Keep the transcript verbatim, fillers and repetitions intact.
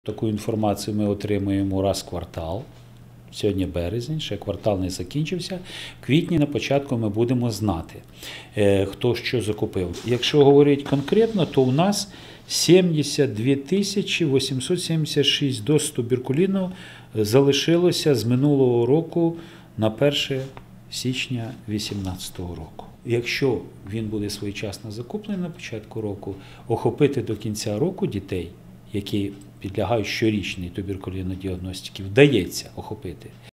Таку інформацію ми отримуємо раз в квартал. Сьогодні березень, ще квартал не закінчився. В квітні на початку ми будемо знати, хто що закупив. Якщо говорити конкретно, то у нас сімдесят дві тисячі вісімсот сімдесят шість доз туберкуліну залишилося з минулого року на перше січня дві тисячі вісімнадцятого року. Якщо він буде своєчасно закуплений на початку року, охопити до кінця року дітей, які підлягають щорічній туберкульозній діагностиці, вдається охопити.